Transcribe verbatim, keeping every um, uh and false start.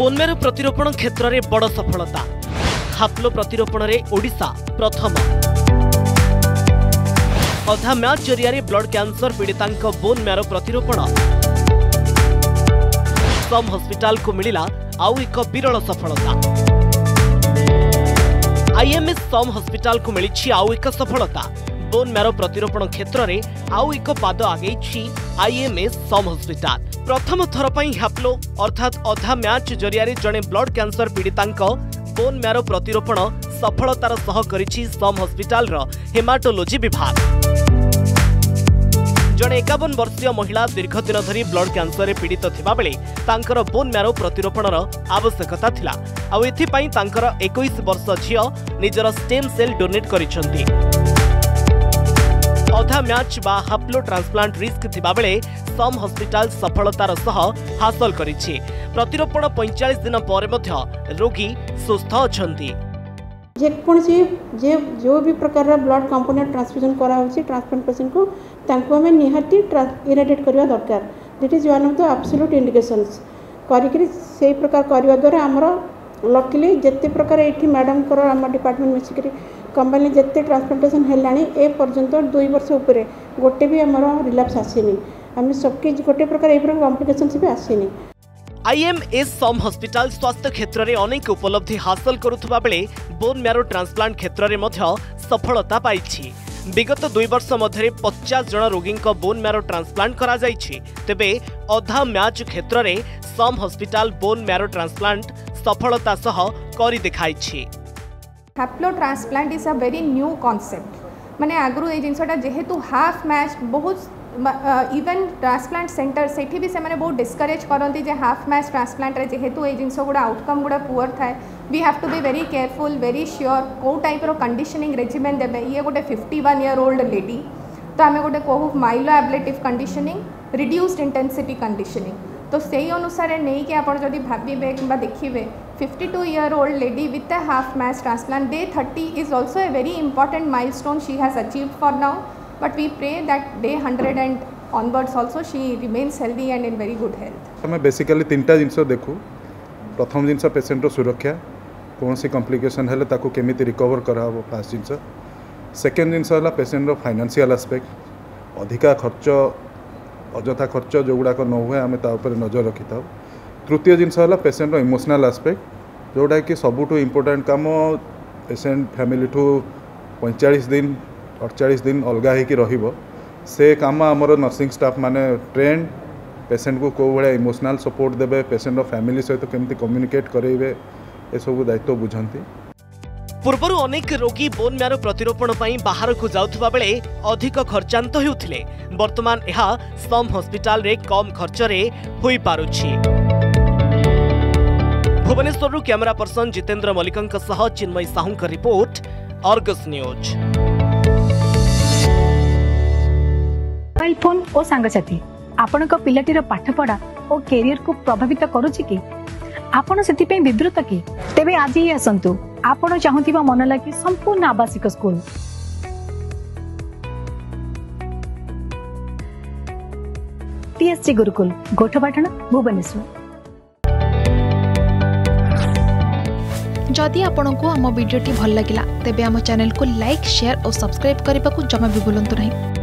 Bone marrow प्रतिरोपण क्षेत्र में बड़ सफलता। हाप्लो प्रतिरोपण में ओडिशा प्रथम। अधा मैच जरिया ब्लड कैंसर पीड़िता बोन मैरो प्रतिरोपण। सम हॉस्पिटल को मिला आउ एक विरल सफलता। आईएमएस सम हॉस्पिटल को मिली आउ एक सफलता। बोन मैरो प्रतिरोपण क्षेत्र में आउ एक पाद आगे आईएमएस सम हॉस्पिटल प्रथम थर पर हाप्लो अर्थात अधा मैच जरिया जड़े ब्लड कैंसर पीड़िता बोन मैरो प्रतिरोपण सफलतार सह करिछि सम हॉस्पिटल हेमाटोलोजी विभाग। जड़े एकावन वर्षीय महिला दीर्घ दिन धरी ब्लड कैंसर पीड़ित थिबा बेले तांकर बोन मैरो प्रतिरोपणर आवश्यकता थिला। आउ एथिपई तांकर इक्कीस वर्ष झियो निजर स्टेम सेल डोनेट करिसंती। अधा मैच बा हाप्लो ट्रांसप्लांट रिस्क थिबा बेले सम हॉस्पिटल सफलतार सह हासिल करिछि। प्रतिरोपण पैंतालीस दिन पर मध्य रोगी सुस्थ अछंती। जेकोसी जे जो भी प्रकार ब्लड कंपोनेंट ट्रांसफ्यूजन करा होछि ट्रांसप्लांट पेशेंट को तांको हमें निहाती इरेडिएट करबा दरकार। That is one of the absolute indications करिकरी से प्रकार करबा द्वारा हमरो लकीली जत्ते प्रकार एठी मैडम कर हम डिपार्टमेंट मिसिकरी कंपनी जत्ते ट्रांसप्लांटेशन हेलानी ए पर्यंत दुई वर्ष ऊपर गोटे भी हमरो रिलैप्स आसीनी। हम सबके गोटे प्रकार ए प्रकार कॉम्प्लिकेशंस भी आसीनी। आईएमएस सम हॉस्पिटल स्वास्थ्य क्षेत्र में अनेक उपलब्धि हासिल करुवा बेले बोन मैरो ट्रांसप्लांट क्षेत्र में मध्य सफलता पाइछि। विगत दुई वर्ष मध्य पचास जन रोगी बोन मैरो ट्रांसप्लांट करा जाइछि। तेबे अधा मैच क्षेत्र में SUM hospital bone marrow transplant सफलता सह करि देखाइछि। Haplo transplant is a very new concept. माने आगरु ए जिनसटा जेहेतु हाफ मैच बहुत इवन ट्रांसप्लांट सेंटर से भी से बहुत डिस्करेज करती जे हाफ मैच ट्रांसप्लांट रे जेहेतु ये जिनस गुड़ा आउटकम गुड़ा पुअर थाए we have to be very careful very sure कौ टाइप रो कंडीशनिंग रेजिमेंट देबे। ये गोटे fifty one year old lady तो आम गोटे कहू myeloablative conditioning reduced intensity conditioning तो से अनुसार नहीं कि आप जब भावे कि देखिए fifty two year old lady with a half match transplant day thirty is also a very important milestone she has achieved for now. But we pray that day one hundred and onwards also she remains healthy and in very good health. हमें basically तीनटा जिनस देखू। प्रथम जिनस patient रो सुरक्षा कौन सी complication है ताको केमिति रिकवर करा हो फास्ट जिनस। सेकेंड जिनस है पेशेंट रो फाइनेंशियल एस्पेक्ट अधिका खर्च अजथा खर्च जो गुड़ाक न हुए आम तापर नजर रखी था। तृतीय जिनस है पेशेंट रो इमोशनल एस्पेक्ट जोटा कि सबुठू इम्पोर्टेंट काम पेशेंट फैमिली ठू पैंतालीस दिन अड़चाश दिन अलग हो से काम आमर नर्सिंग स्टाफ माने ट्रेन पेशेंट को कौ भाया इमोशनल सपोर्ट देवे पेशेंट फैमिली सहित केमती कम्युनिकेट करेंगे ए सब दायित्व बुझंती। पूर्वर अनेक रोगी बोन मैरो प्रतिरोपण पई बाहर को जाउथबा बेले अधिक खर्चांत हेउथिले। वर्तमान एहा सम हॉस्पिटल रे कम खर्च रे होई पारुछि। भुवनेश्वर कैमरा पर्सन जितेंद्र मलिकंक सह चिन्मय साहू का report Argus news. Mobile phone और सांगसाथी आपण पिलाटीर पाठपढ़ा और कैरियर को प्रभावित करुछि कि आपण सेतिपई विब्रत कि तेबे आज ही आसंतु आपण चाहुतिबा मन लागी संपूर्ण आवासिक स्कूल टीएससी गुरुकुल गोठपाटण भुवनेश्वर। जदि आपंक आम भिडी भल लगा तेब आम चैनल को लाइक शेयर और सब्सक्राइब करने को जमा भी भूलु नहीं।